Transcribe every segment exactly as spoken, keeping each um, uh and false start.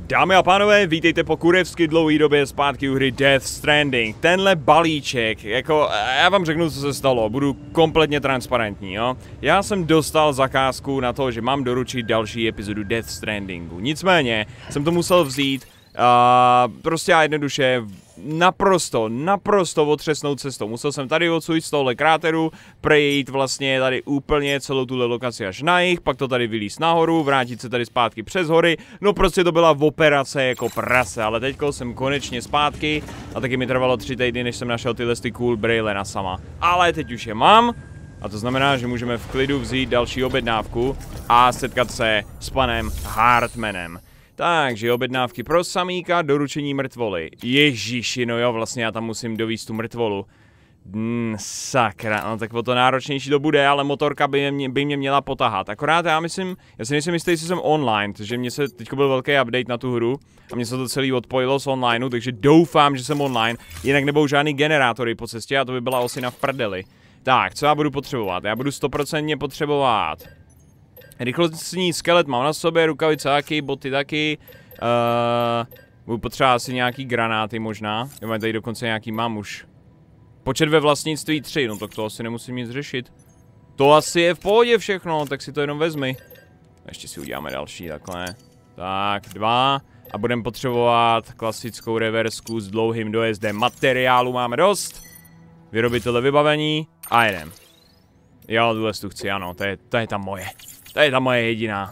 Dámy a pánové, vítejte po kurevsky dlouhé době zpátky u hry Death Stranding. Tenhle balíček, jako, já vám řeknu, co se stalo, budu kompletně transparentní, jo. Já jsem dostal zakázku na to, že mám doručit další epizodu Death Strandingu. Nicméně, jsem to musel vzít, uh, prostě a jednoduše, naprosto, naprosto otřesnou cestou. Musel jsem tady odsud z tohle kráteru prejít vlastně tady úplně celou tuhle lokaci až na jih, pak to tady vylíst nahoru, vrátit se tady zpátky přes hory, no prostě to byla operace jako prase, ale teďko jsem konečně zpátky a taky mi trvalo tři týdny, než jsem našel tyhle ty cool braille sama. Ale teď už je mám a to znamená, že můžeme v klidu vzít další objednávku a setkat se s panem Hartmanem. Takže objednávky pro Samíka, doručení mrtvoly. Ježiši, no jo, vlastně já tam musím dovízt tu mrtvolu. Hmm, sakra, no tak o to náročnější to bude, ale motorka by mě, by mě měla potahat. Akorát já myslím, já si nejsem jistý, jestli jsem online, protože mně se teď byl velký update na tu hru a mně se to celý odpojilo z onlineu, takže doufám, že jsem online, jinak nebudou žádný generátory po cestě a to by byla osina v prdeli. Tak, co já budu potřebovat? Já budu stoprocentně potřebovat rychlostní skelet mám na sobě, rukavice taky, boty taky. Uh, budu potřebovat asi nějaký granáty možná. Já tady dokonce nějaký mám už. Počet ve vlastnictví tři, no tak to asi nemusím nic řešit. To asi je v pohodě všechno, tak si to jenom vezmi. Ještě si uděláme další takhle. Tak, dva. A budeme potřebovat klasickou reversku s dlouhým dojezdem. Materiálu máme dost. Vyrobit tohle vybavení a jedem. Jo, tuhle tu chci, ano, to je, to je ta moje. To je ta moje jediná.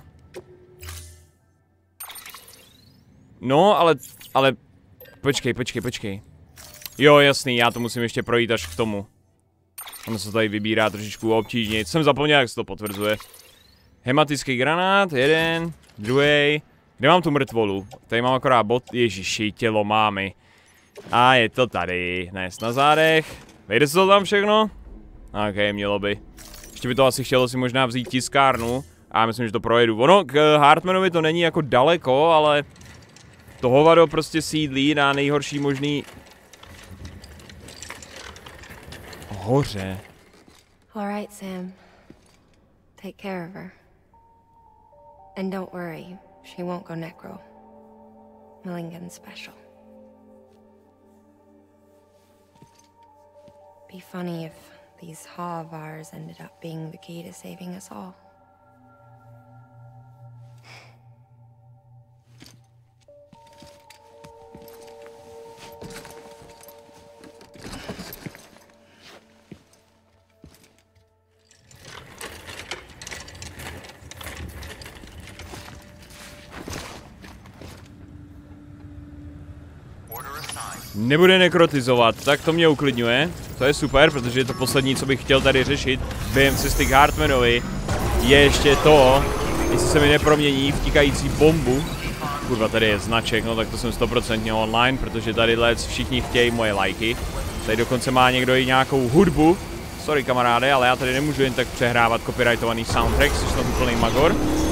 No, ale, ale, počkej, počkej, počkej. Jo, jasný, já to musím ještě projít až k tomu. Ono se tady vybírá trošičku obtížně. Jsem zapomněl, jak se to potvrzuje. Hematický granát, jeden, druhý. Kde mám tu mrtvolu? Tady mám akorát bot, ježiši, tělo mámy. A je to tady, nes na zádech. Vejde se to tam všechno? Ok, mělo by. Ještě by to asi chtělo si možná vzít tiskárnu. A já myslím, že to projedu. Ono, k Hartmanovi to není jako daleko, ale to hovado prostě sídlí na nejhorší možný hoře. All right, Sam. Take care of her. And don't worry, she won't go necro. Millingan special. Be funny if these Ha of ours ended up being the key to saving us all. Nebude nekrotizovat, tak to mě uklidňuje. To je super, protože je to poslední, co bych chtěl tady řešit během cesty k Hartmanovi. Je ještě to, jestli se mi nepromění v tikající bombu. Kurva, tady je značek, no tak to jsem stoprocentně online, protože tady lec všichni chtějí moje lajky. Tady dokonce má někdo i nějakou hudbu. Sorry kamaráde, ale já tady nemůžu jen tak přehrávat copyrightovaný soundtrack, což jsem úplný magor.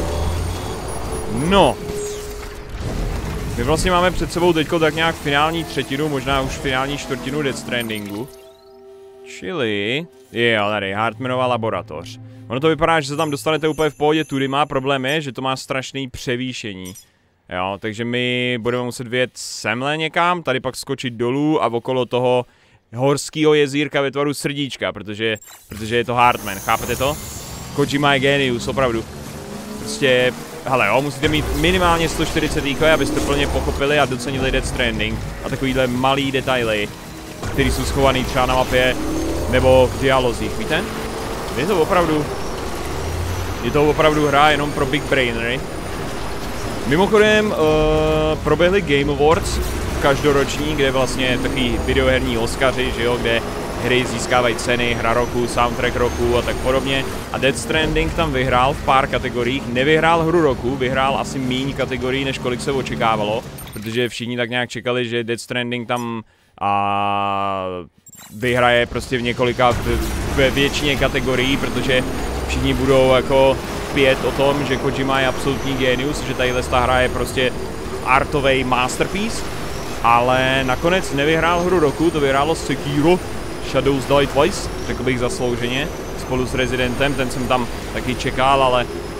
No. My vlastně máme před sebou teďko tak nějak finální třetinu, možná už finální čtvrtinu Death Strandingu. Čili... Jo, tady, Hartmanova laboratoř. Ono to vypadá, že se tam dostanete úplně v pohodě tudy, má problém je, že to má strašný převýšení. Jo, takže my budeme muset vyjet semhle někam, tady pak skočit dolů a okolo toho horského jezírka ve tvaru srdíčka, protože, protože je to Hartman, chápete to? Kojima je genius, opravdu. Prostě... Hele jo, musíte mít minimálně sto čtyřicet í kvé, abyste plně pochopili a docenili Death Stranding a takovýhle malý detaily, které jsou schovaný třeba na mapě nebo v dialozích, víte? Je to opravdu, je to opravdu hra jenom pro big brainery. Mimochodem uh, proběhly Game Awards každoroční, kde vlastně takový videoherní Oscaři, že jo, kde hry získávají ceny, hra roku, soundtrack roku a tak podobně. A Death Stranding tam vyhrál v pár kategoriích, nevyhrál hru roku, vyhrál asi míň kategorií, než kolik se očekávalo, protože všichni tak nějak čekali, že Death Stranding tam a, vyhraje prostě v několika, ve většině kategorií, protože všichni budou jako pět o tom, že Kojima je absolutní genius, že tadyhle ta hra je prostě artovej masterpiece, ale nakonec nevyhrál hru roku, to vyhrálo Sekiro Shadows Die Twice, řekl bych zaslouženě, spolu s Residentem, ten jsem tam taky čekal, ale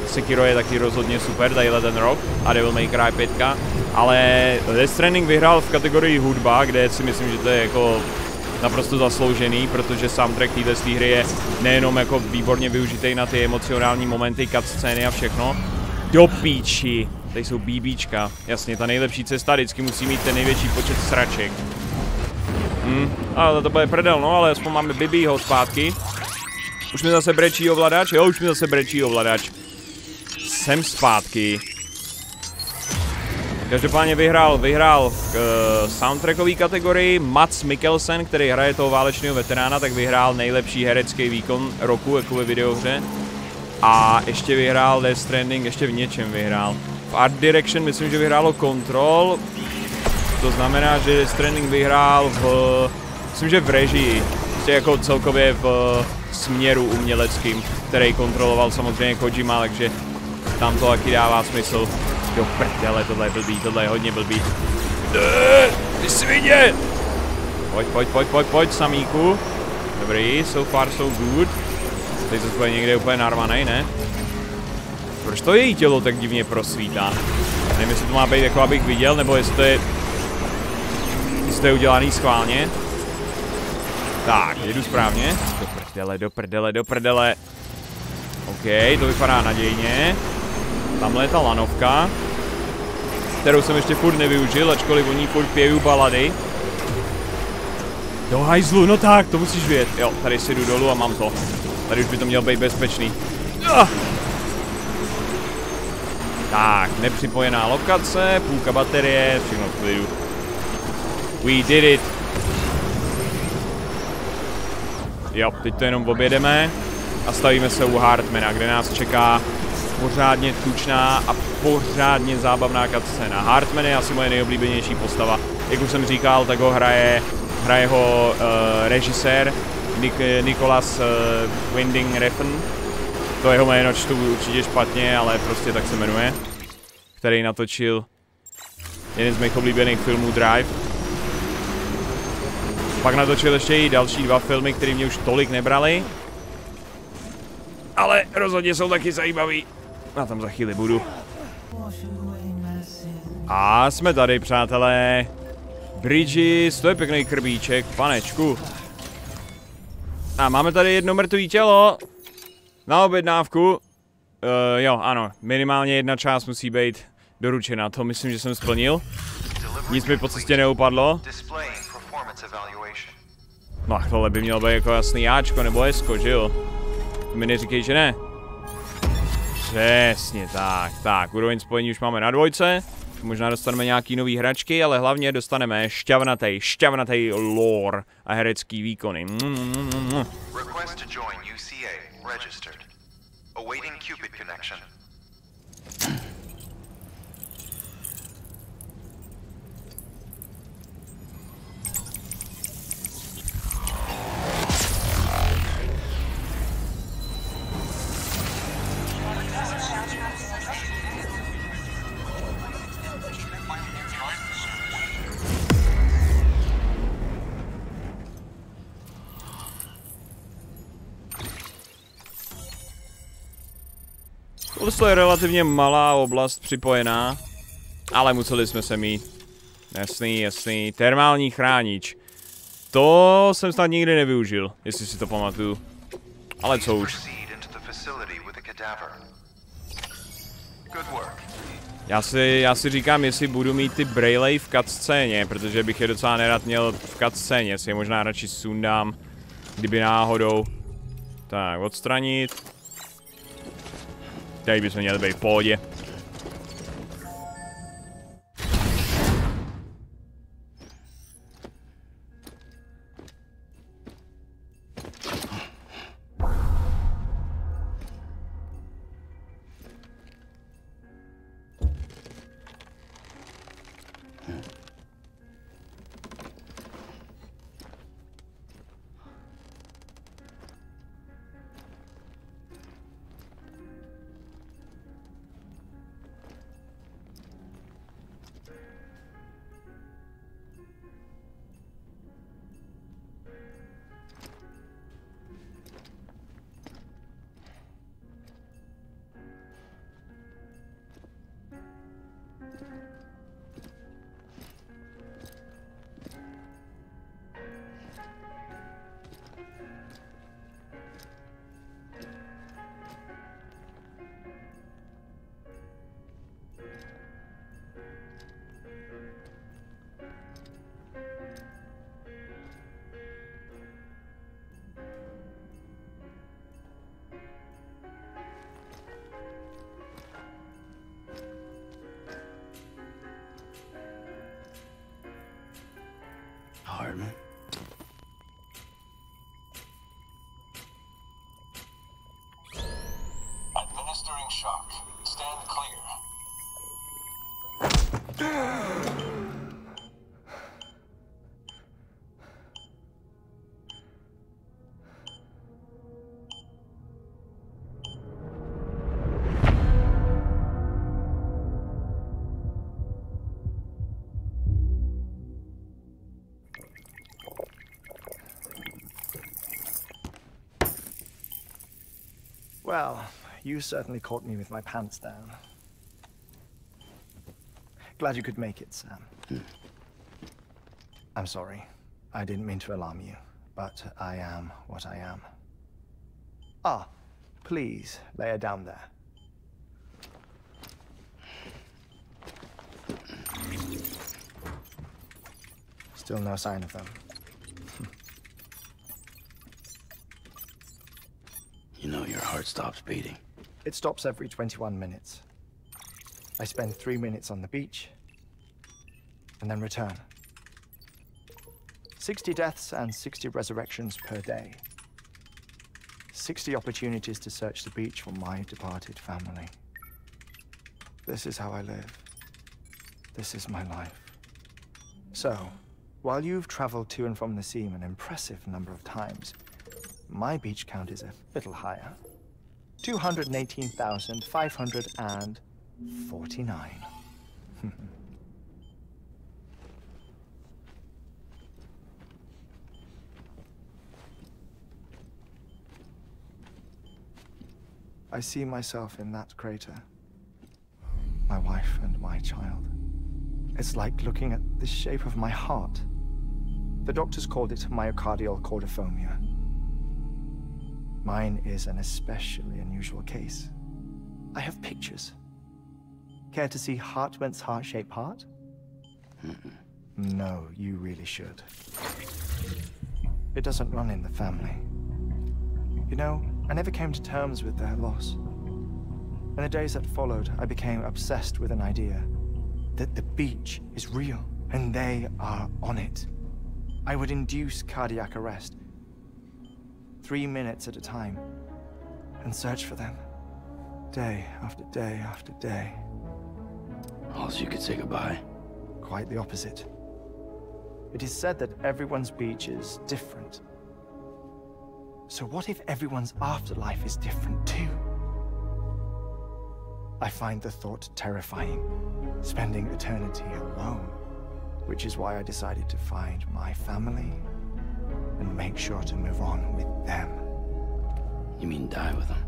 Sekiro je taky rozhodně super, tadyhle ten rok, a Devil May Cry pět, ale Death Stranding vyhrál v kategorii hudba, kde si myslím, že to je jako naprosto zasloužený, protože soundtrack této hry je nejenom jako výborně využitý na ty emocionální momenty, cutscény a všechno. Do píči, tady jsou BBčka, jasně, ta nejlepší cesta vždycky musí mít ten největší počet sraček. Hm, ale to bude prdel, no, ale aspoň máme Bibího zpátky. Už mi zase brečí ovladač, jo, už mi zase brečí ovladač. Jsem zpátky. Každopádně vyhrál, vyhrál v uh, soundtrackové kategorii Mads Mikkelsen, který hraje toho válečného veterána, tak vyhrál nejlepší herecký výkon roku jako ve videohře. A ještě vyhrál Death Stranding, ještě v něčem vyhrál. V Art Direction myslím, že vyhrálo Control. To znamená, že Death Stranding vyhrál v, myslím, že v režii. Prostě jako celkově v směru uměleckým, který kontroloval samozřejmě Kojima, takže tam to taky dává smysl. Do prdele, tohle je blbý, tohle je hodně blbý. Eee, ty svině! Pojď, pojď, pojď, pojď, pojď, samíku. Dobrý, so far so good. Teď se bude někde úplně narvanej, ne? Proč to její tělo tak divně prosvítá? Nevím, jestli to má být jako abych viděl, nebo jestli to je... Jestli to je udělaný schválně. Tak, jedu správně. Do prdele, do prdele, do prdele. OK, to vypadá nadějně. Tamhle je ta lanovka, kterou jsem ještě furt nevyužil, ačkoliv o ní furt pěju balady. Do hajzlu, no tak, to musíš vědět. Jo, tady si jdu dolů a mám to. Tady už by to mělo být bezpečný. Ah! Tak, nepřipojená lokace, půlka baterie, všechno v klidu. We did it. Jo, teď to jenom objedeme a stavíme se u Hartmana, kde nás čeká pořádně tučná a pořádně zábavná cutscéna. Hartman je asi moje nejoblíbenější postava. Jak už jsem říkal, tak ho hraje, hraje ho uh, režisér Nik Nicholas uh, Winding Refn. To jeho jméno čtu určitě špatně, ale prostě tak se jmenuje. Který natočil jeden z mých oblíbených filmů Drive. Pak natočil ještě i další dva filmy, které mě už tolik nebrali. Ale rozhodně jsou taky zajímavý. A tam za chvíli budu. A jsme tady, přátelé. Bridges, to je pěkný krbíček, panečku. A máme tady jedno mrtvé tělo. Na objednávku. Uh, jo, ano, minimálně jedna část musí být doručena. To myslím, že jsem splnil. Nic mi po cestě neupadlo. No, tohle by mělo být jako jasný Ačko nebo Esko, že jo? To mi neříkej, že ne. Přesně tak, tak, úroveň spojení už máme na dvojce. Možná dostaneme nějaký nový hračky, ale hlavně dostaneme šťavnatej, šťavnatej lore a herecký výkony. Mm, mm, mm. Request to join U C A, registered. Awaiting Cupid connection. To je relativně malá oblast připojená, ale museli jsme se mít. Jasný, jasný. Termální chránič. To jsem snad nikdy nevyužil, jestli si to pamatuju. Ale co už. Já si, já si říkám, jestli budu mít ty Braille v cutscéně, protože bych je docela nerad měl v cutscéně, si je možná radši sundám, kdyby náhodou. Tak, odstranit. Tady bychom měli být v pohodě. Hartman. Administering shock. Stand clear. Well, you certainly caught me with my pants down. Glad you could make it, Sam. Hmm. I'm sorry. I didn't mean to alarm you, but I am what I am. Ah, please lay her down there. Still no sign of them. You know your heart stops beating. It stops every twenty-one minutes. I spend three minutes on the beach, and then return. sixty deaths and sixty resurrections per day. sixty opportunities to search the beach for my departed family. This is how I live. This is my life. So, while you've traveled to and from the seam an impressive number of times, my beach count is a little higher. two hundred eighteen thousand five hundred forty-nine. I see myself in that crater. My wife and my child. It's like looking at the shape of my heart. The doctors called it myocardial cordiformia. Mine is an especially unusual case. I have pictures. Care to see Hartman's heart-shaped heart? Mm-mm. No, you really should. It doesn't run in the family. You know, I never came to terms with their loss. In the days that followed, I became obsessed with an idea that the beach is real, and they are on it. I would induce cardiac arrest, three minutes at a time, and search for them, day after day after day. Also, you could say goodbye. Quite the opposite. It is said that everyone's beach is different. So what if everyone's afterlife is different too? I find the thought terrifying, spending eternity alone, which is why I decided to find my family and make sure to move on with them. You mean die with them?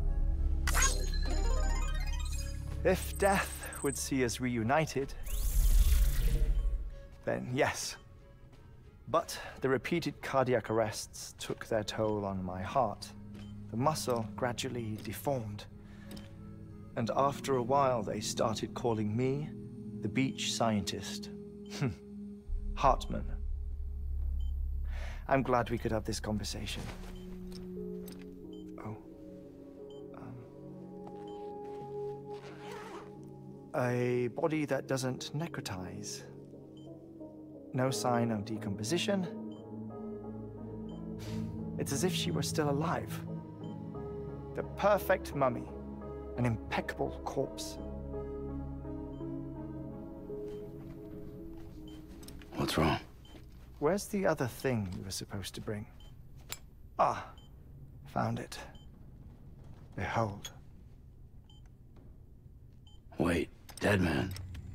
If death would see us reunited, then yes. But the repeated cardiac arrests took their toll on my heart. The muscle gradually deformed. And after a while, they started calling me the beach scientist. Hartman. I'm glad we could have this conversation. Oh. Um. A body that doesn't necrotize. No sign of decomposition. It's as if she were still alive. The perfect mummy. An impeccable corpse. What's wrong? Where's the other thing you were supposed to bring? Ah, found it. Behold. Wait, dead man.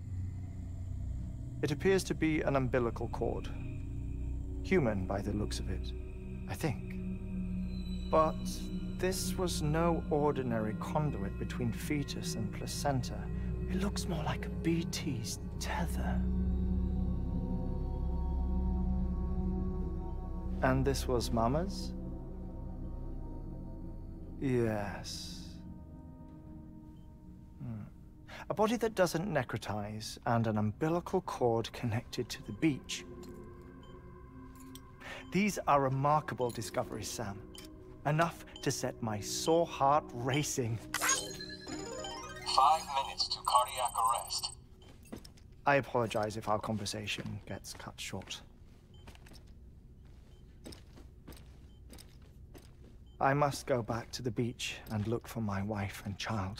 It appears to be an umbilical cord. Human by the looks of it, I think. But this was no ordinary conduit between fetus and placenta. It looks more like a B T's tether. And this was Mama's? Yes. Hmm. A body that doesn't necrotize and an umbilical cord connected to the beach. These are remarkable discoveries, Sam. Enough to set my sore heart racing. Five minutes to cardiac arrest. I apologize if our conversation gets cut short. I must go back to the beach and look for my wife and child.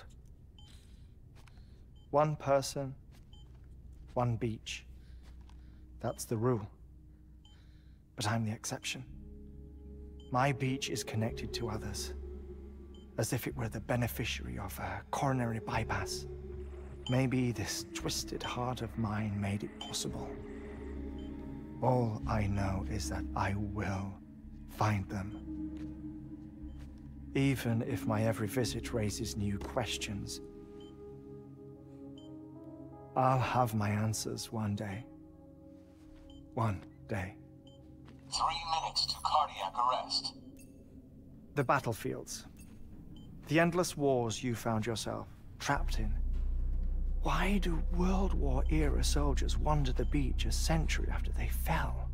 One person, one beach. That's the rule. But I'm the exception. My beach is connected to others, as if it were the beneficiary of a coronary bypass. Maybe this twisted heart of mine made it possible. All I know is that I will find them. Even if my every visit raises new questions, I'll have my answers one day. One day. Three minutes to cardiac arrest. The battlefields. The endless wars you found yourself trapped in. Why do World War-era soldiers wander the beach a century after they fell?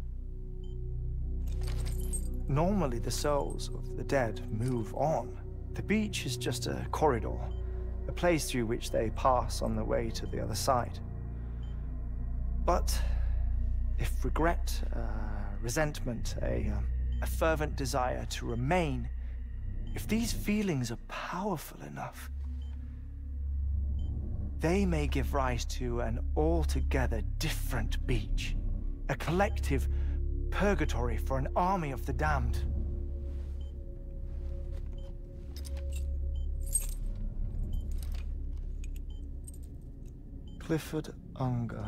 Normally, the souls of the dead move on. The beach is just a corridor, a place through which they pass on the way to the other side. But if regret, uh, resentment, a, um, a fervent desire to remain, if these feelings are powerful enough, they may give rise to an altogether different beach, a collective purgatory for an army of the damned. Clifford Unger.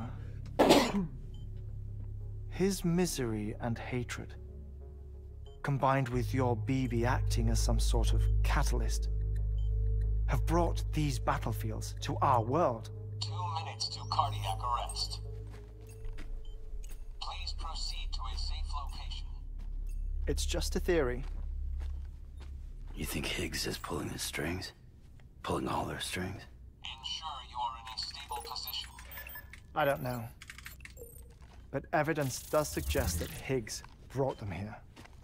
His misery and hatred, combined with your B B acting as some sort of catalyst, have brought these battlefields to our world. Two minutes to cardiac arrest. Please proceed to a safe location. It's just a theory. You think Higgs is pulling the strings? Pulling all their strings? Ensure you are in a stable position. I don't know. But evidence does suggest that Higgs brought them here.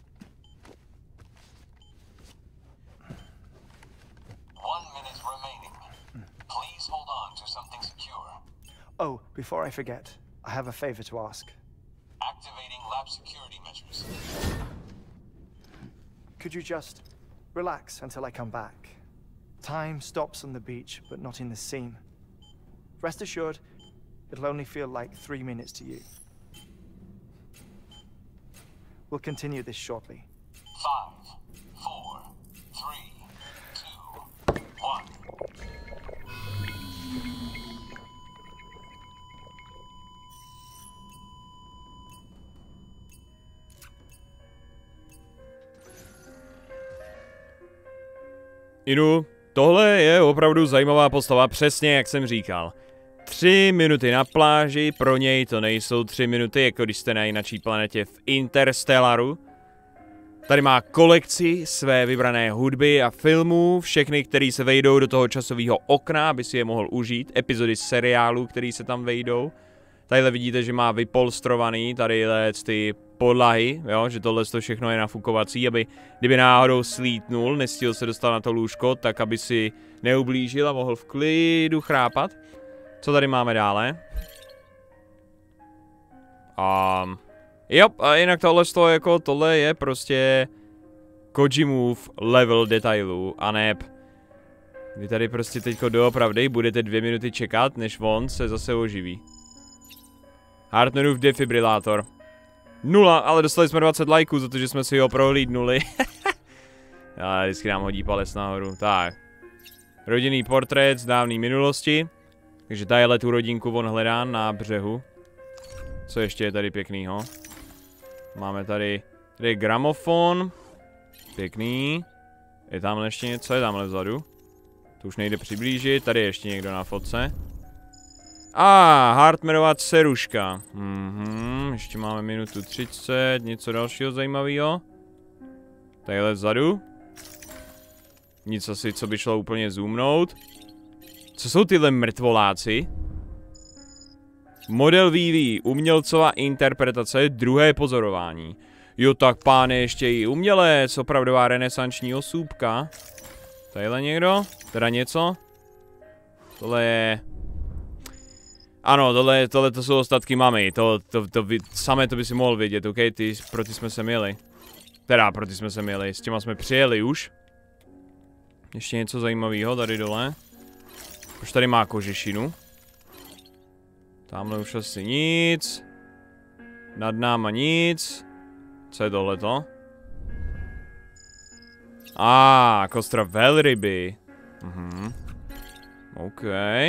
One minute remaining. Please hold on to something secure. Oh, before I forget, I have a favor to ask. Activating lab security measures. Could you just relax until I come back? Time stops on the beach, but not in the scene. Rest assured, it'll only feel like three minutes to you. We'll continue this shortly. Five, four, three, two, one. Inu, tohle je opravdu zajímavá postava, přesně jak jsem říkal. Tři minuty na pláži, pro něj to nejsou tři minuty, jako když jste na jináčí planetě v Interstellaru. Tady má kolekci své vybrané hudby a filmů, všechny, které se vejdou do toho časového okna, aby si je mohl užít, epizody seriálu, které se tam vejdou. Tadyhle vidíte, že má vypolstrovaný tadyhle ty podlahy, jo, že tohle to všechno je nafukovací, aby kdyby náhodou slítnul, nestihl se dostat na to lůžko, tak aby si neublížil a mohl v klidu chrápat. Co tady máme dále? Um, jo, a jinak tohle to jako, tohle je prostě Kojimův level detailů, a neb vy tady prostě teďko doopravdy budete dvě minuty čekat, než on se zase oživí. Hartnerův defibrilátor. Nula, ale dostali jsme dvacet lajků za to, že jsme si ho prohlídnuli. Já vždycky nám hodí palec nahoru. Tak. Rodinný portrét z dávné minulosti. Takže tadyhle tu rodinku on hledá na břehu. Co ještě je tady pěknýho? Máme tady, tady je gramofon. Pěkný. Je tamhle ještě něco, je tamhle vzadu. To už nejde přiblížit, tady je ještě někdo na fotce. A ah, Hartmanova dceruška. Mhm, ještě máme minutu třicet, něco dalšího zajímavého. Tadyhle vzadu. Nic asi, co by šlo úplně zoomnout. Co jsou tyhle mrtvoláci? Model V V, umělcová interpretace, druhé pozorování. Jo, tak páne, ještě i umělec, opravdová renesanční osůbka. Tadyhle někdo? Teda něco? Tohle je... Ano, tohle, tohle to jsou ostatky mamy, to, to, to, to samé to by si mohl vědět, ok? Ty, pro ty jsme se měli. Teda, pro ty jsme se měli, s těma jsme přijeli už. Ještě něco zajímavého tady dole. Už tady má kožešinu. Tamhle už asi nic. Nad náma nic. Co je tohleto? A, ah, kostra velryby. Mhm. OK.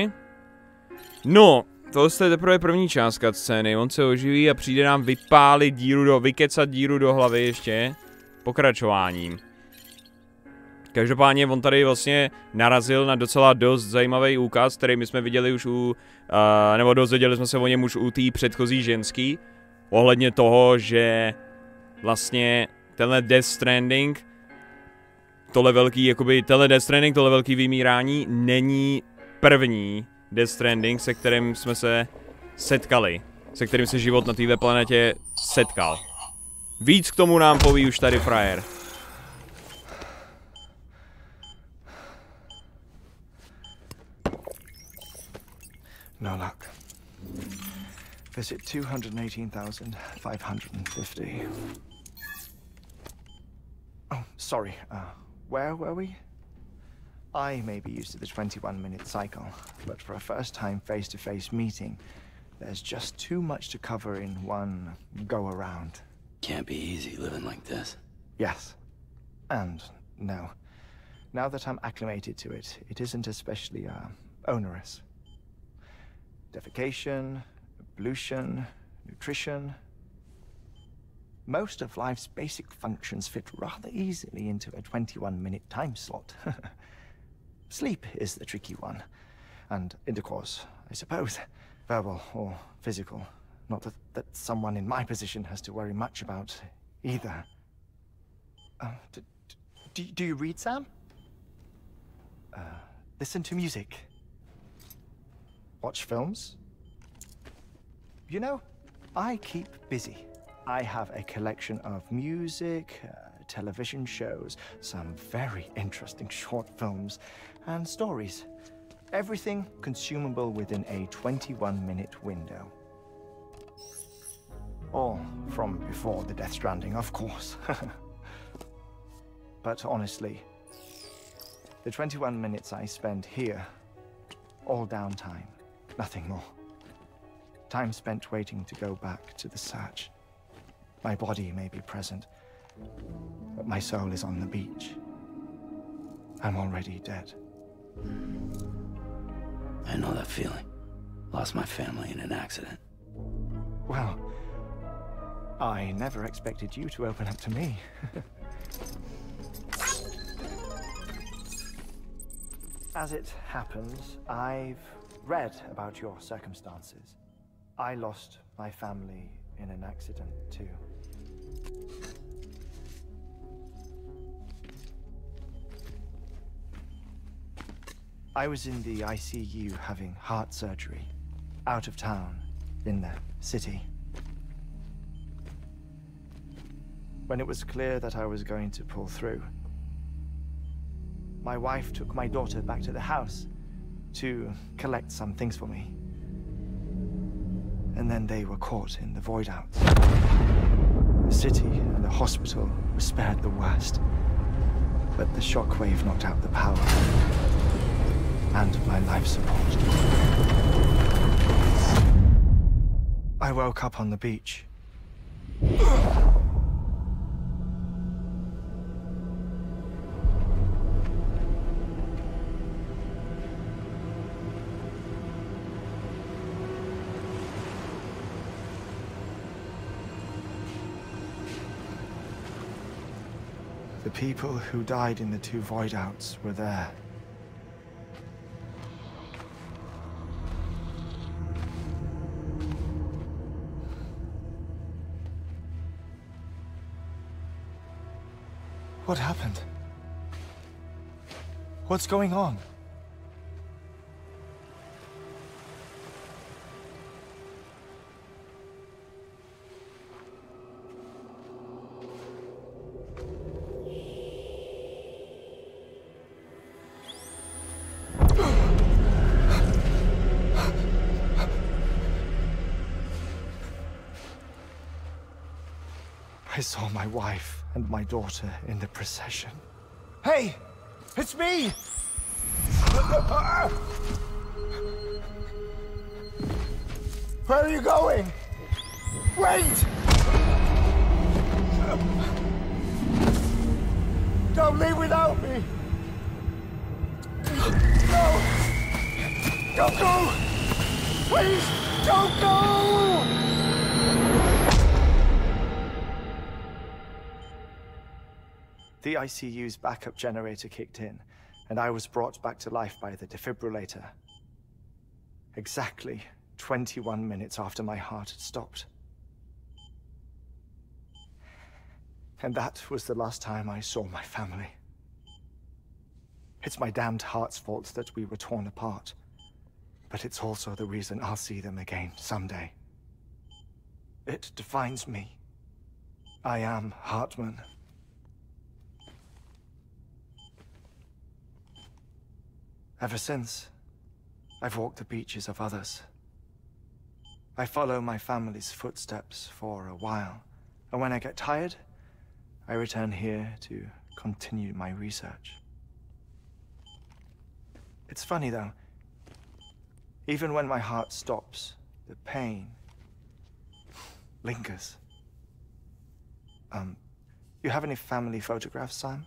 No, to je teprve první část scény. On se oživí a přijde nám vypálit díru do, vykecat díru do hlavy ještě. Pokračováním. Každopádně on tady vlastně narazil na docela dost zajímavý úkaz, který my jsme viděli už u, uh, nebo dozvěděli jsme se o něm už u té předchozí ženský. Ohledně toho, že vlastně tenhle Death Stranding, tohle velký, jakoby, tenhle Death Stranding, tohle velký vymírání není první Death Stranding, se kterým jsme se setkali. Se kterým se život na této planetě setkal. Víc k tomu nám poví už tady frajer. No luck. Visit two hundred eighteen thousand five hundred fifty. Oh, sorry. Uh, where were we? I may be used to the twenty-one minute cycle, but for a first time face-to-face meeting, there's just too much to cover in one go-around. Can't be easy living like this. Yes. And no. Now that I'm acclimated to it, it isn't especially uh, onerous. Defecation, ablution, nutrition. Most of life's basic functions fit rather easily into a twenty-one minute time slot. Sleep is the tricky one. And intercourse, I suppose. Verbal or physical. Not that, that someone in my position has to worry much about either. Uh, do, do, do you read, Sam? Uh, listen to music. Watch films? You know, I keep busy. I have a collection of music, uh, television shows, some very interesting short films, and stories. Everything consumable within a twenty-one minute window. All from before the Death Stranding, of course. But honestly, the twenty-one minutes I spend here, all downtime, nothing more. Time spent waiting to go back to the search. My body may be present, but my soul is on the beach. I'm already dead. I know that feeling. Lost my family in an accident. Well, I never expected you to open up to me. As it happens, I've read about your circumstances. I lost my family in an accident, too. I was in the I C U having heart surgery, out of town, in the city. When it was clear that I was going to pull through, my wife took my daughter back to the house to collect some things for me. And then they were caught in the void out. The city and the hospital were spared the worst, but the shockwave knocked out the power and my life support. I woke up on the beach. The people who died in the two void outs were there. What happened? What's going on? I saw my wife. and my daughter in the procession. Hey! It's me! Where are you going? Wait! Don't leave without me! No! Don't go! Please, don't go! The I C U's backup generator kicked in, and I was brought back to life by the defibrillator. Exactly twenty-one minutes after my heart had stopped. And that was the last time I saw my family. It's my damned heart's fault that we were torn apart. But it's also the reason I'll see them again someday. It defines me. I am Hartman. Ever since, I've walked the beaches of others. I follow my family's footsteps for a while, and when I get tired, I return here to continue my research. It's funny though, even when my heart stops, the pain lingers. Um, you have any family photographs, Sam?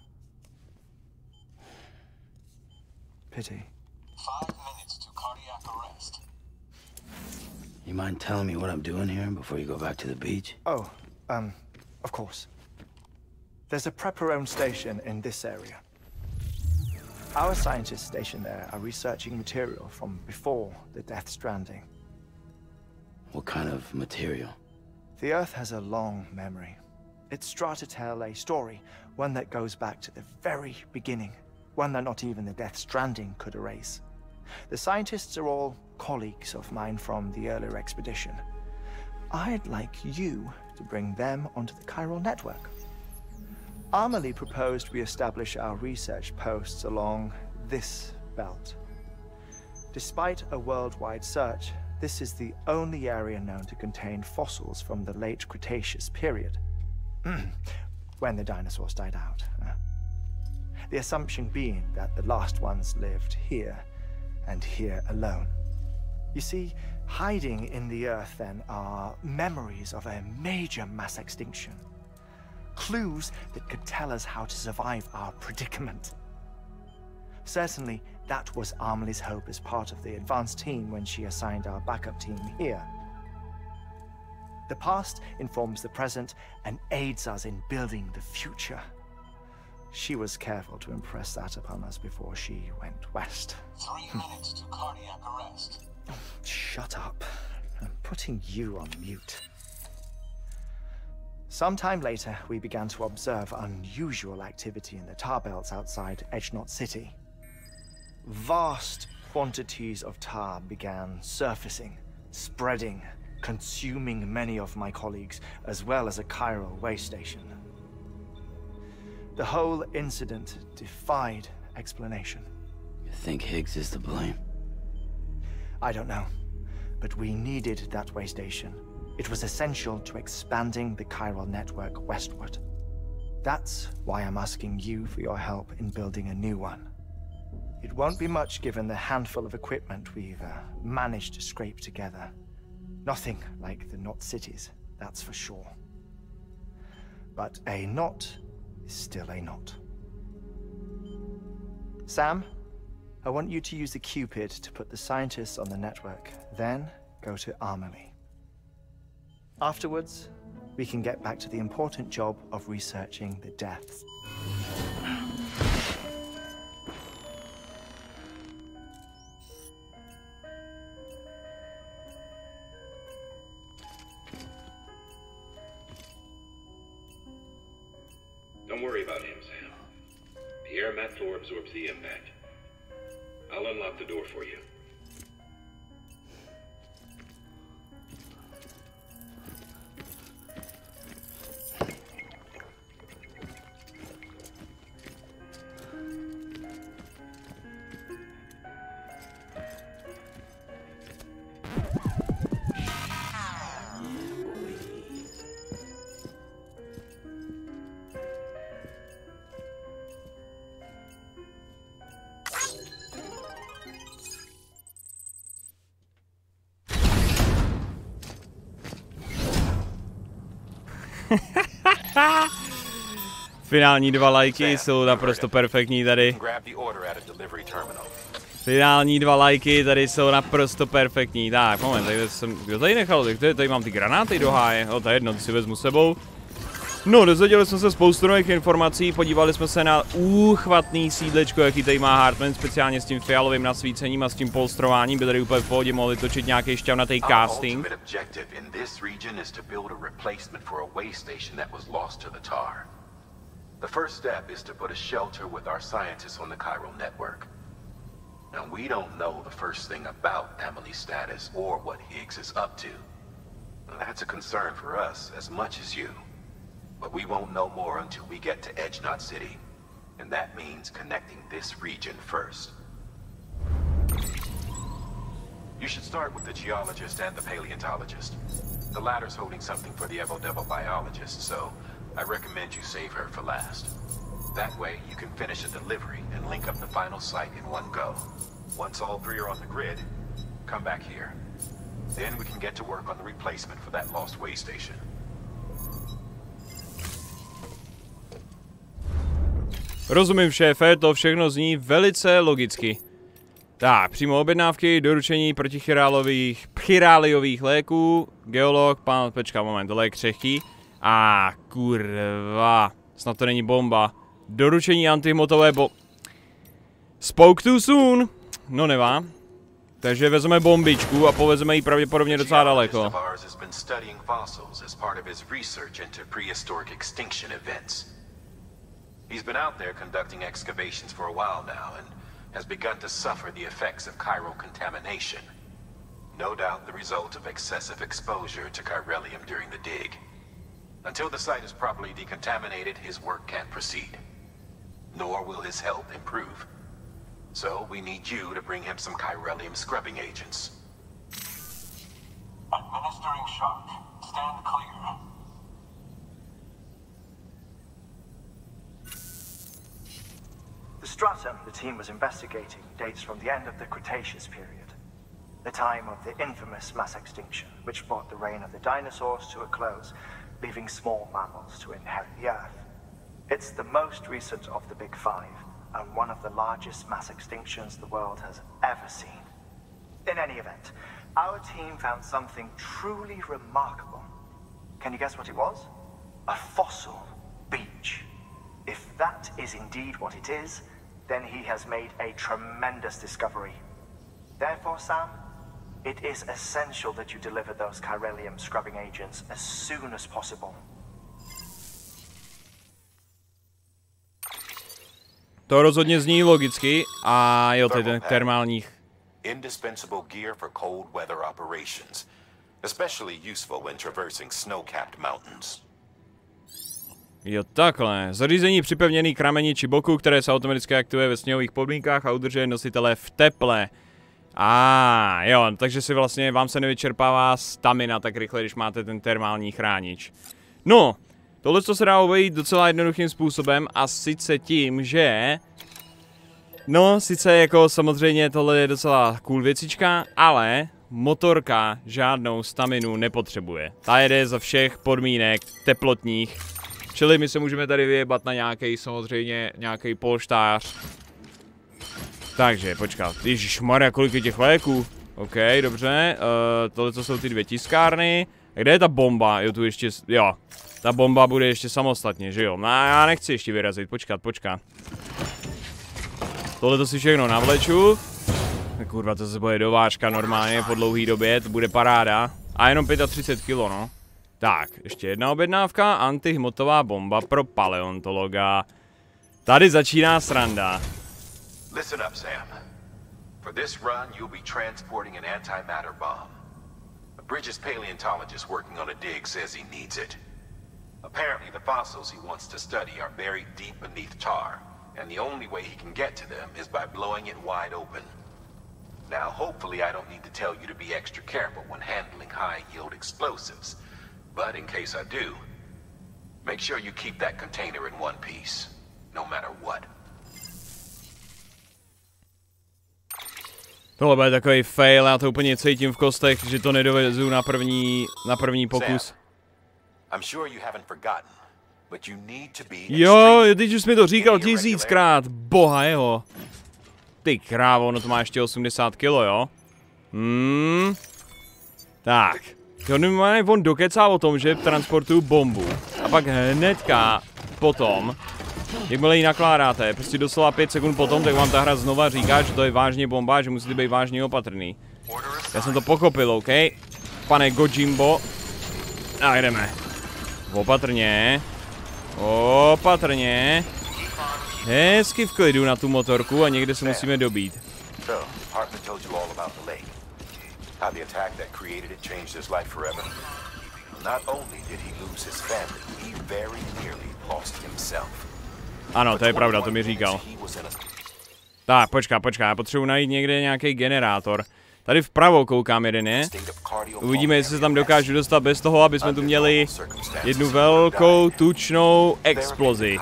Pity. Five minutes to cardiac arrest. You mind telling me what I'm doing here before you go back to the beach? Oh, um, of course. There's a Prepper-owned station in this area. Our scientists stationed there are researching material from before the Death Stranding. What kind of material? The Earth has a long memory. It's trying to tell a story, one that goes back to the very beginning, one that not even the Death Stranding could erase. The scientists are all colleagues of mine from the earlier expedition. I'd like you to bring them onto the chiral network. Amelie proposed we establish our research posts along this belt. Despite a worldwide search, this is the only area known to contain fossils from the late Cretaceous period, when the dinosaurs died out. Uh, the assumption being that the last ones lived here, and here alone. You see, hiding in the Earth then are memories of a major mass extinction. Clues that could tell us how to survive our predicament. Certainly, that was Amelie's hope as part of the advanced team when she assigned our backup team here. The past informs the present and aids us in building the future. She was careful to impress that upon us before she went west. Three minutes to cardiac arrest. Oh, shut up. I'm putting you on mute. Sometime later, we began to observe unusual activity in the tar belts outside Edge-Knot City. Vast quantities of tar began surfacing, spreading, consuming many of my colleagues, as well as a chiral way station. The whole incident defied explanation. You think Higgs is to blame? I don't know, but we needed that way station. It was essential to expanding the chiral network westward. That's why I'm asking you for your help in building a new one. It won't be much given the handful of equipment we've uh, managed to scrape together. Nothing like the Knot cities, that's for sure. But a knot is still a knot. Sam, I want you to use the Cupid to put the scientists on the network, then go to Amelie. Afterwards, we can get back to the important job of researching the deaths. Don't worry about him, Sam. The air mat floor absorbs the impact. I'll unlock the door for you. Finální dva lajky jsou naprosto perfektní tady. Finální dva lajky tady jsou naprosto perfektní. Tak, moment, tady jsem, kdo tady nechal, tady, tady mám ty granáty do háje, no to je jedno, ty si vezmu sebou. No, dozvěděli jsme se spoustu nových informací, podívali jsme se na úchvatný sídlečko, jaký tady má Heartland, speciálně s tím fialovým nasvícením a s tím polstrováním, by tady úplně v pohodě mohli točit nějaký šťavnatý casting. The first step is to put a shelter with our scientists on the chiral network. Now, we don't know the first thing about Emily's status or what Higgs is up to. That's a concern for us as much as you. But we won't know more until we get to Edge Knot City. And that means connecting this region first. You should start with the geologist and the paleontologist. The latter's holding something for the Evo Devil biologist, so I recommend you save her for last. That way, you can finish a delivery and link up the final site in one go. Once all three are on the grid, come back here. Then we can get to work on the replacement for that lost way station. Rozumím, šéfe, to všechno zní velice logicky. Tak, přímo objednávky, doručení protichirálových, chiráliových léků, geolog, pán, počká, moment, tohle je křehký. A ah, kurva, snad to není bomba. Doručení antihmotové bo... Spoke too soon. No nevá. Takže vezmeme bombičku a povezeme ji pravděpodobně docela daleko. He's been out there conducting excavations for a while now and has begun to suffer the effects of chiral contamination. No doubt the result of excessive exposure to chiralium during the dig. Until the site is properly decontaminated, his work can't proceed. Nor will his health improve. So we need you to bring him some chiralium scrubbing agents. Administering shock. Stand clear. The stratum the team was investigating dates from the end of the Cretaceous period, the time of the infamous mass extinction, which brought the reign of the dinosaurs to a close, leaving small mammals to inherit the Earth. It's the most recent of the Big Five, and one of the largest mass extinctions the world has ever seen. In any event, our team found something truly remarkable. Can you guess what it was? A fossil beach. If that is indeed what it is, then he has made a tremendous discovery. Therefore, Sam, it is essential that you deliver those chiralium scrubbing agents as soon as possible. To rozhodně zní logicky a jo, tady ten termálních. Indispensable gear for cold weather operations, especially useful when traversing snow-capped mountains. Jo, takhle. Zařízení připevněný k rameni či boku, které se automaticky aktivuje ve sněhových podmínkách a udržuje nositele v teple. A ah, jo, takže si vlastně vám se nevyčerpává stamina tak rychle, když máte ten termální chránič. No, tohle se dá obejít docela jednoduchým způsobem a sice tím, že... No, sice jako samozřejmě tohle je docela cool věcička, ale motorka žádnou staminu nepotřebuje. Ta jede za všech podmínek teplotních. Čili my se můžeme tady vyjebat na nějaký, samozřejmě, nějaký polštář. Takže, počkat, ježišmarja, kolik je těch léků? OK, dobře, uh, tohle to jsou ty dvě tiskárny. Kde je ta bomba? Jo, tu ještě, jo. Ta bomba bude ještě samostatně, že jo? No, já nechci ještě vyrazit, počkat, počkat. Tohle to si všechno navleču. Kurva, to se bude dovážka normálně po dlouhý době, to bude paráda. A jenom třicet pět kilo, no. Tak, ještě jedna objednávka, antihmotová bomba pro paleontologa. Tady začíná sranda. Listen up, Sam. For this run, you'll be transporting an antimatter bomb. A Bridges paleontologist working on a dig says he needs it. Apparently, the fossils he wants to study are buried deep beneath tar, and the only way he can get to them is by blowing it wide open. Now, hopefully I don't need to tell you to be extra careful when handling high-yield explosives. But in case I do, make sure you keep that container in one piece, no matter what. Tohle bude takový fail, já to úplně cítím v kostech, že to nedovezu na první, na první pokus. Sam, I'm sure you haven't forgotten, but you need to be. Jo, teď už jsi mi to říkal tisíckrát, boha jeho. Ty krávo, no to má ještě osmdesát kilo, jo? Hmm. Tak. Jo, on dokecá o tom, že transportuju bombu. A pak hnedka potom, jakmile ji nakládáte, prostě doslova pět sekund potom, tak vám ta hra znova říká, že to je vážně bomba, že musíte být vážně opatrný. Já jsem to pochopil, OK? Pane Gojimbo. A jdeme. Opatrně. Opatrně. Hezky v klidu na tu motorku a někde se musíme dobít. Ano, to je pravda, to mi říkal. Tak, počká, počká, já potřebuji najít někde nějaký generátor. Tady vpravo koukám jeden je. Uvidíme, jestli se tam dokážu dostat bez toho, aby jsme tu měli jednu velkou, tučnou explozi.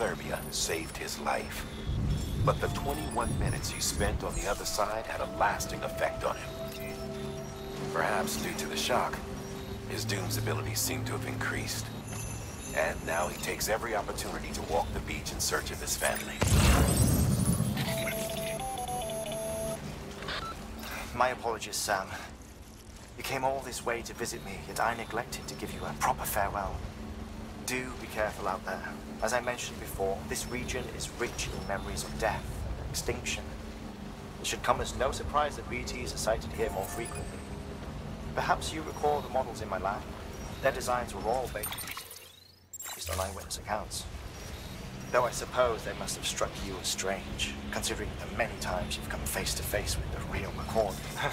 My apologies, Sam. You came all this way to visit me, yet I neglected to give you a proper farewell. Do be careful out there. As I mentioned before, this region is rich in memories of death and extinction. It should come as no surprise that B Ts are sighted here more frequently. Perhaps you recall the models in my lab? Their designs were all based on eyewitness accounts. Though I suppose they must have struck you as strange, considering the many times you've come face to face with the real McCord.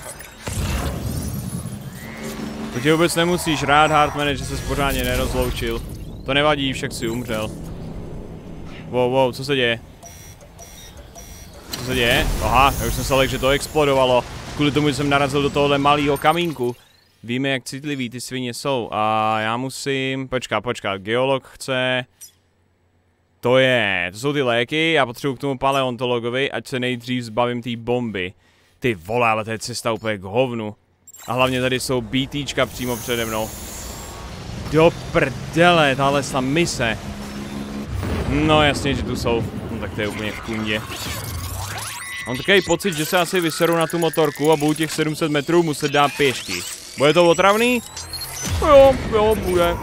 To tě vůbec nemusíš rád, Hartmane, že ses pořádně nerozloučil. To nevadí, však si umřel. Wow, wow, co se děje? Co se děje? Aha, já už jsem se lek, že to explodovalo. Kvůli tomu jsem narazil do tohohle malého kamínku. Víme, jak citliví ty svině jsou. A já musím... Počká, počká, geolog chce... To je, to jsou ty léky, já potřebuji k tomu paleontologovi, ať se nejdřív zbavím té bomby. Ty vole, ale to je cesta úplně k hovnu. A hlavně tady jsou BTčka přímo přede mnou. Do prdele, tahle ta mise. No jasně, že tu jsou. No tak to je úplně v kundě. Mám takový pocit, že se asi vyseru na tu motorku a budu těch sedm set metrů muset dát pěšky. Bude to otravný? Jo, jo, bude.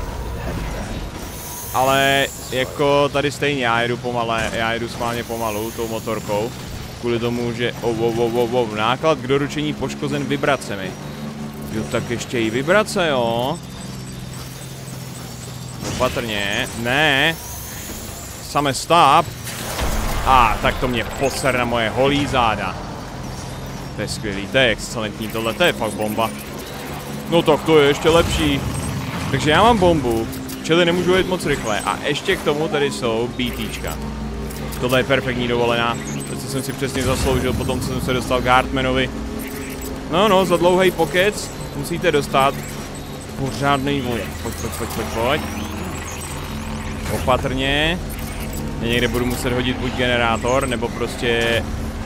Ale jako tady stejně já jedu pomale, já jedu schválně pomalu tou motorkou. Kvůli tomu, že oh, oh, oh, oh, oh, náklad k doručení poškozen vibracemi. Jo, tak ještě i vibrace, jo. Opatrně, ne. Same stop. A ah, tak to mě poser na moje holí záda. To je skvělý, to je excelentní, tohle to je fakt bomba. No tak to je ještě lepší. Takže já mám bombu. Čili nemůžu jít moc rychle. A ještě k tomu tady jsou BTčka. Tohle je perfektní dovolená. To jsem si přesně zasloužil po tom, co jsem se dostal k Hartmanovi. No, no, za dlouhý pokec musíte dostat pořádnej voj. Pojď, pojď, pojď, pojď, pojď. Opatrně. Já někde budu muset hodit buď generátor, nebo prostě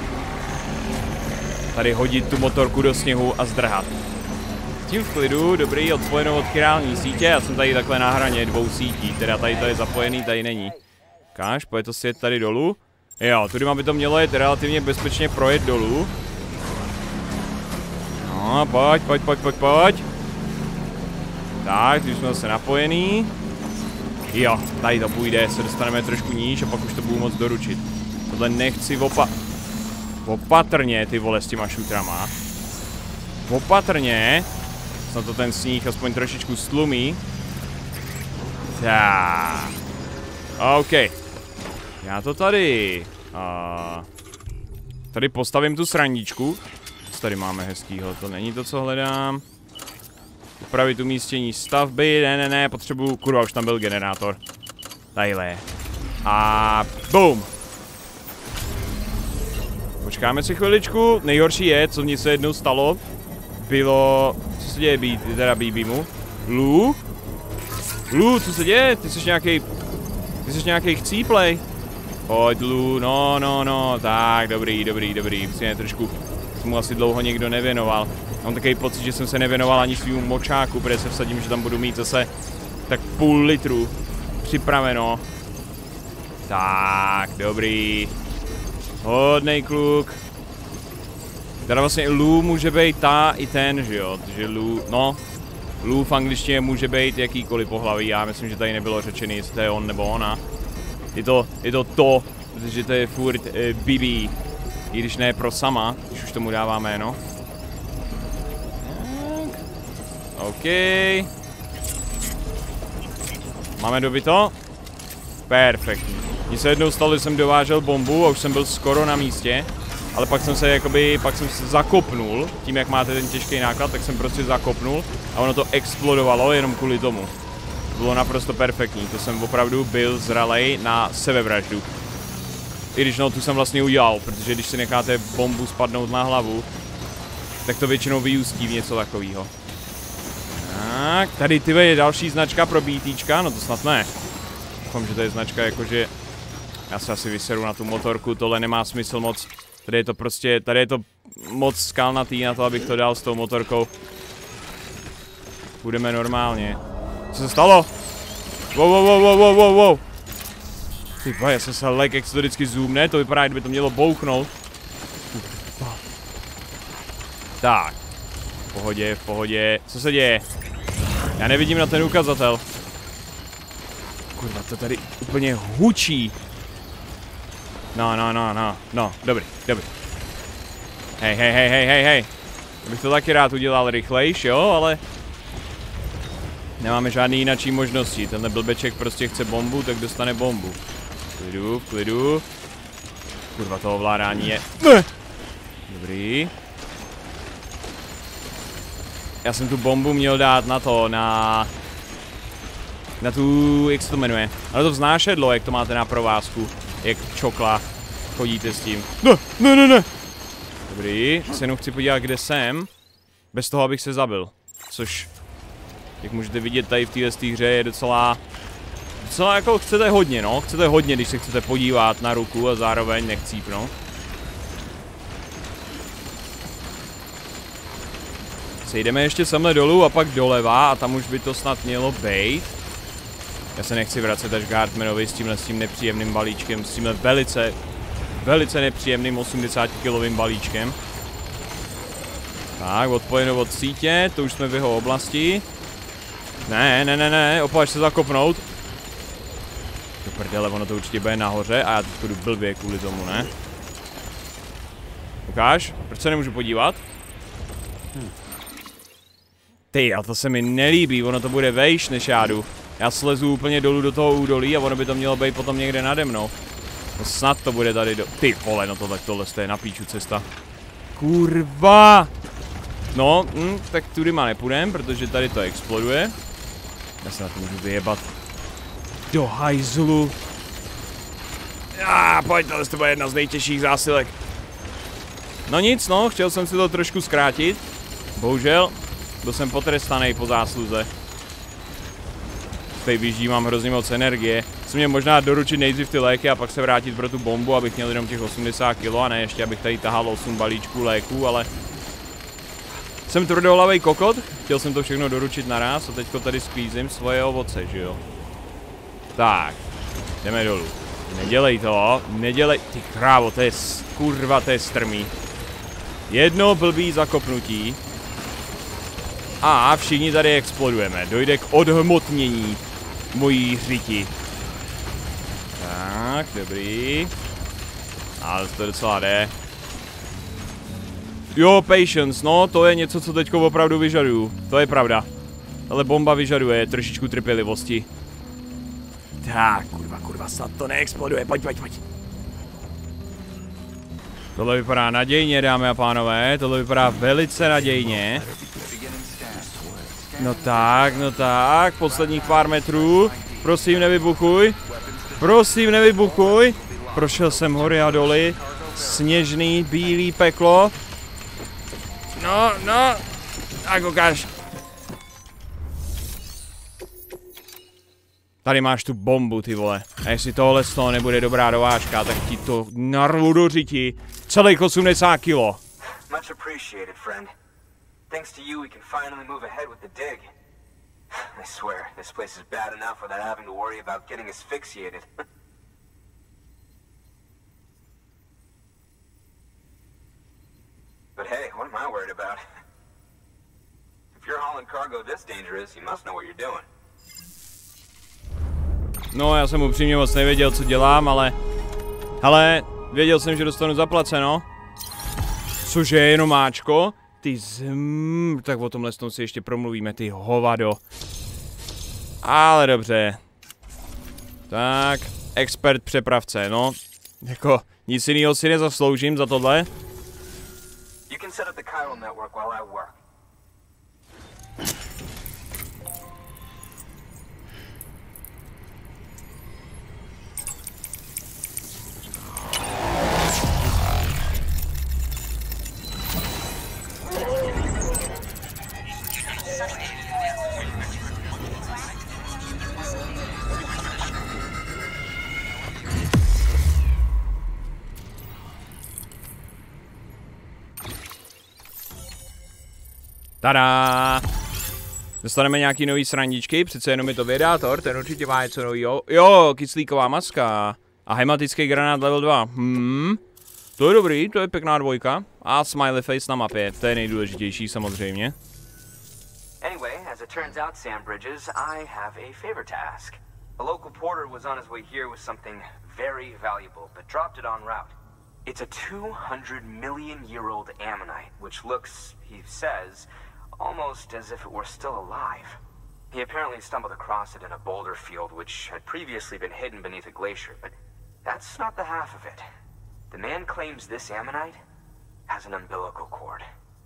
tady hodit tu motorku do sněhu a zdrhat. Tím v klidu, dobrý, odpojenou od chirální sítě, já jsem tady takhle na hraně dvou sítí, teda tady to je zapojený, tady není. Káž, pojď to sjet tady dolů. Jo, tudy by to mělo jet relativně bezpečně projet dolů. No, pojď, pojď, pojď, pojď, pojď. Tak, teď jsme zase napojený. Jo, tady to půjde, se dostaneme trošku níž a pak už to budu moc doručit. Tohle nechci opa... Opatrně, ty vole, s těma šutrama. Opatrně. Snad to ten sníh aspoň trošičku stlumí. Tak. OK. Já to tady... Uh, tady postavím tu srandičku. Co tady máme hezkýho? To není to, co hledám. Upravit umístění stavby. Ne, ne, ne, potřebuju... Kurva, už tam byl generátor. Tadyhle. A boom. Počkáme si chviličku. Nejhorší je, co mně se jednou stalo. Bylo... Co se děje, být, teda B B mu? Lu? Lu, co se děje? Ty jsi nějaký... Ty jsi nějaký chcíplej. Pojď, Lu, no, no, no. Tak, dobrý, dobrý, dobrý. Musíme trošku... Mu asi dlouho někdo nevěnoval. Mám takový pocit, že jsem se nevěnoval ani svýmu močáku, protože se vsadím, že tam budu mít zase tak půl litru připraveno. Tak, dobrý. Hodnej kluk. Teda vlastně Lou může být ta i ten, že jo, takže Lou, no. Lou v angličtině může být jakýkoliv pohlaví, já myslím, že tady nebylo řečený, jestli to je on nebo ona. Je to, je to to, protože to je furt e, Bibi, i když ne pro sama, když už tomu dává jméno. OK. Máme dobyto? Perfektní. Mně se jednou stalo, že jsem dovážel bombu a už jsem byl skoro na místě. Ale pak jsem se jakoby, pak jsem se zakopnul, tím jak máte ten těžký náklad, tak jsem prostě zakopnul a ono to explodovalo jenom kvůli tomu. Bylo naprosto perfektní, to jsem opravdu byl zralej na sebevraždu. I když no, tu jsem vlastně udělal, protože když si necháte bombu spadnout na hlavu, tak to většinou vyústí v něco takového. Tak, tady ty je další značka pro BTčka, no to snad ne. Doufám, že to je značka jakože, já se asi vyseru na tu motorku, tohle nemá smysl moc. Tady je to prostě, tady je to moc skalnatý na to, abych to dal s tou motorkou. Budeme normálně. Co se stalo? Wow, wow, wow, wow, wow, wow, wow. Ty já jsem se lek, jak se to vždycky zoomne, to vypadá, kdyby to mělo bouchnout. Tak. V pohodě, v pohodě. Co se děje? Já nevidím na ten ukazatel. Kurva, to tady úplně hučí. No, no, no, no, no, dobrý, dobrý. Hej, hej, hej, hej, hej, hej. Bych to taky rád udělal rychlejš, jo, ale nemáme žádný jináčí možnosti. Tenhle blbeček prostě chce bombu, tak dostane bombu. Klidu, klidu. Kurva, to ovládání je... Dobrý. Já jsem tu bombu měl dát na to, na... Na tu, jak se to jmenuje? Na to vznášedlo, jak to máte na provázku. Jak čokla chodíte s tím. Ne, ne, ne, ne. Dobrý, se jenom chci podívat, kde jsem. Bez toho, abych se zabil. Což, jak můžete vidět tady v této hře, je docela... Docela jako chcete hodně, no. Chcete hodně, když se chcete podívat na ruku a zároveň nechcípnout. Sejdeme ještě semhle dolů a pak doleva a tam už by to snad mělo být. Já se nechci vracet až Guardmanovi s tímhle s tím nepříjemným balíčkem, s tímhle velice, velice nepříjemným osmdesátikilovým balíčkem. Tak, odpojeno od sítě, to už jsme v jeho oblasti. Ne, ne, ne, ne, opač se zakopnout. Do prdele, ono to určitě bude nahoře a já teď jdu blbě kvůli tomu, ne? Ukáž, proč se nemůžu podívat? Hm. Ty, a to se mi nelíbí, ono to bude vejš, než já jdu. Já slezu úplně dolů do toho údolí a ono by to mělo být potom někde nade mnou. No snad to bude tady do... Ty vole, no to tak tohle je na píču cesta. Kurva! No, hm, tak tudy má nepůjdem, protože tady to exploduje. Já se na to můžu vyjebat. Do hajzlu. Ah, pojď, tohle to bude jedna z nejtěžších zásilek. No nic, no, chtěl jsem si to trošku zkrátit. Bohužel, byl jsem potrestaný po zásluze. Tady vyžívám hrozně moc energie. Jsem měl možná doručit nejdřív ty léky a pak se vrátit pro tu bombu, abych měl jenom těch osmdesát kilo a ne ještě, abych tady tahal osm balíčků léků, ale... Jsem tvrdohlavej kokot, chtěl jsem to všechno doručit naraz a teďko tady sklízím svoje ovoce, že jo. Tak, jdeme dolů. Nedělej to, nedělej... Ty krávo, to je kurva, to je strmý. Jedno blbý zakopnutí. A všichni tady explodujeme. Dojde k odhmotnění mojí řiti. Tak, dobrý. Ale to docela jde. Jo, patience, no, to je něco, co teďko opravdu vyžaduju. To je pravda. Ale bomba vyžaduje trošičku trpělivosti. Tak, kurva, kurva, snad to neexploduje. Pojď, pojď, pojď. Tohle vypadá nadějně, dámy a pánové. Tohle vypadá velice nadějně. No tak, no tak, posledních pár metrů. Prosím, nevybuchuj. Prosím, nevybuchuj. Prošel jsem hory a doly. Sněžný, bílý peklo. No, no. Tak ukáž. Tady máš tu bombu, ty vole. A jestli tohle z toho nebude dobrá dovážka, tak ti to narvu do řiti. Celých osmdesát kilo. Much appreciated, friend. Thanks to you, we can finally move ahead with the dig. I swear, this place is bad enough without having to worry about getting asphyxiated. But hey, what am I worried about? If you're hauling cargo this dangerous, you must know what you're doing. No, já jsem upřímně moc nevěděl, co dělám, ale... Hele, věděl jsem, že dostanu zaplaceno. Cože je jenom máčko? Ty zm... Tak o tomhle tom si ještě promluvíme, ty hovado. Ale dobře. Tak, expert přepravce, no. Jako, nic jinýho si nezasloužím za tohle. You can set up the chiral network while I work. Tada! Dostaneme nějaký nový srandičky, přece jenom je to vědátor, ten určitě má něco novýho. Jo, kyslíková maska a hematický granát level dva. Hmm, to je dobrý, to je pěkná dvojka. A smiley face na mapě, to je nejdůležitější samozřejmě. Anyway, as it turns out, Sam Bridges, I have a favor to ask. A local porter was on his way here with something very valuable, but dropped it en route. It's a two hundred million year old ammonite, which looks, he says, almost as if it were still alive. He apparently stumbled across it in a boulder field which had previously been hidden beneath a glacier, but that's not the half of it. The man claims this ammonite has an umbilical cord.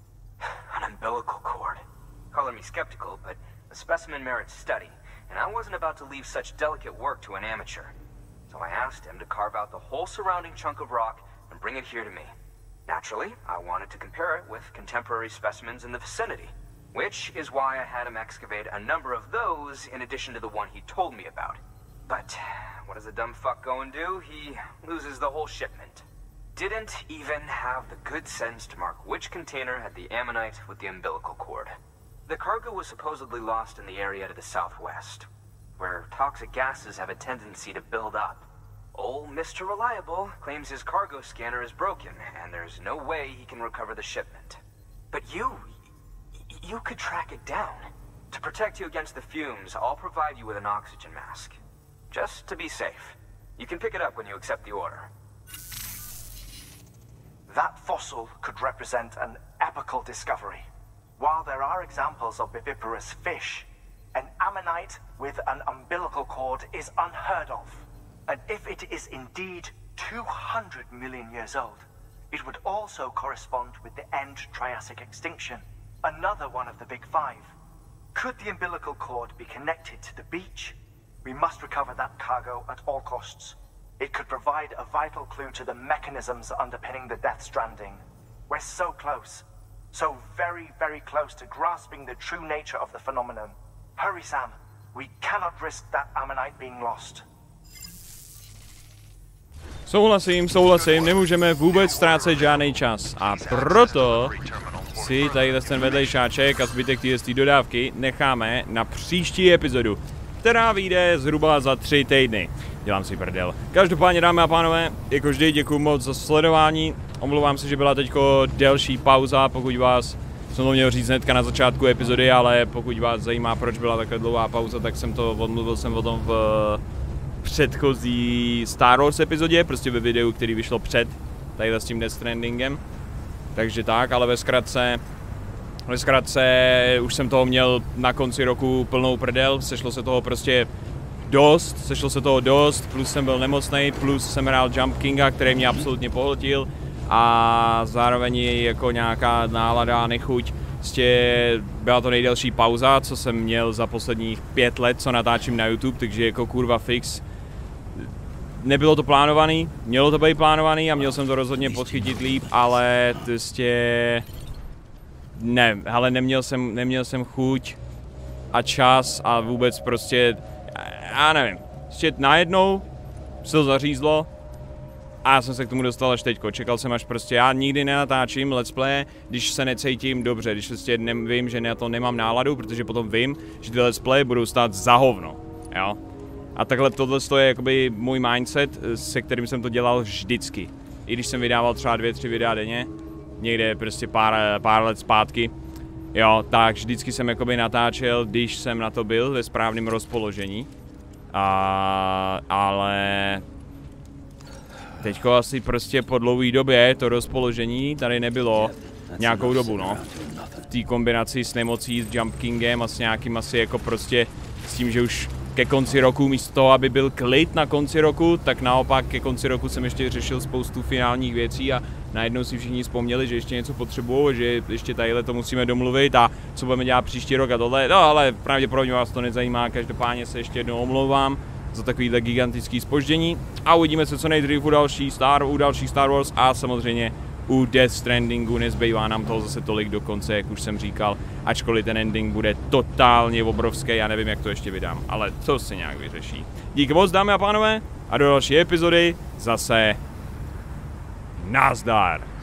An umbilical cord. Color me skeptical, but the specimen merits study, and I wasn't about to leave such delicate work to an amateur. So I asked him to carve out the whole surrounding chunk of rock and bring it here to me. Naturally, I wanted to compare it with contemporary specimens in the vicinity, which is why I had him excavate a number of those in addition to the one he told me about. But what does the dumb fuck go and do? He loses the whole shipment. Didn't even have the good sense to mark which container had the ammonite with the umbilical cord. The cargo was supposedly lost in the area to the southwest, where toxic gases have a tendency to build up. Old Mister Reliable claims his cargo scanner is broken, and there's no way he can recover the shipment. But you, you could track it down. To protect you against the fumes, I'll provide you with an oxygen mask. Just to be safe. You can pick it up when you accept the order. That fossil could represent an epical discovery. While there are examples of viviparous fish, an ammonite with an umbilical cord is unheard of. And if it is indeed two hundred million years old, it would also correspond with the end Triassic extinction, another one of the big five. Could the umbilical cord be connected to the beach? We must recover that cargo at all costs. It could provide a vital clue to the mechanisms underpinning the Death Stranding. We're so close, so very, very close to grasping the true nature of the phenomenon. Hurry, Sam. We cannot risk that ammonite being lost. Souhlasím, souhlasím, nemůžeme vůbec ztrácet žádný čas. A proto si tady ten vedlejšáček a zbytek té dodávky necháme na příští epizodu, která vyjde zhruba za tři týdny. Dělám si prdel. Každopádně, dámy a pánové, jako vždy děkuji moc za sledování. Omlouvám se, že byla teďko delší pauza, pokud vás, jsem to měl říct hnedka na začátku epizody, ale pokud vás zajímá, proč byla takhle dlouhá pauza, tak jsem to odmluvil jsem o tom v předchozí Star Wars epizodě, prostě ve videu, který vyšlo před tadyhle s tím Death Strandingem. Takže tak, ale ve zkratce, ve zkratce už jsem toho měl na konci roku plnou prdel, sešlo se toho prostě dost, sešlo se toho dost, plus jsem byl nemocnej, plus jsem hrál Jump Kinga, který mě absolutně pohltil a zároveň jako nějaká nálada a nechuť. Prostě byla to nejdelší pauza, co jsem měl za posledních pět let, co natáčím na YouTube, takže jako kurva fix. Nebylo to plánovaný, mělo to být plánovaný a měl jsem to rozhodně podchytit líp, ale prostě ne, ale neměl jsem, neměl jsem chuť a čas a vůbec prostě, já nevím, prostě najednou se to zařízlo A já jsem se k tomu dostal až teďko. Čekal jsem až prostě, já nikdy nenatáčím let's play, když se necítím dobře, když prostě vím, že na to nemám náladu, protože potom vím, že ty let's play budou stát za hovno, jo. A takhle tohle je jakoby můj mindset, se kterým jsem to dělal vždycky. I když jsem vydával třeba dvě, tři videa denně, někde prostě pár, pár let zpátky, jo, tak vždycky jsem jakoby natáčel, když jsem na to byl ve správném rozpoložení. A, ale teďko asi prostě po dlouhé době to rozpoložení tady nebylo nějakou dobu, no. V té kombinaci s nemocí, s Jump Kingem a s nějakým asi jako prostě s tím, že už ke konci roku místo toho, aby byl klid na konci roku, tak naopak ke konci roku jsem ještě řešil spoustu finálních věcí a najednou si všichni vzpomněli, že ještě něco potřebují, že ještě tadyhle to musíme domluvit a co budeme dělat příští rok a tohle. No ale pravděpodobně vás to nezajímá, každopádně se ještě jednou omlouvám za takovýhle gigantický zpoždění a uvidíme se co nejdřív u další Star, u další Star Wars a samozřejmě u Death Strandingu. Nezbývá nám toho zase tolik do konce, jak už jsem říkal, ačkoliv ten ending bude totálně obrovský, já nevím, jak to ještě vydám, ale to se nějak vyřeší. Díky moc, dámy a pánové, a do další epizody zase nazdar.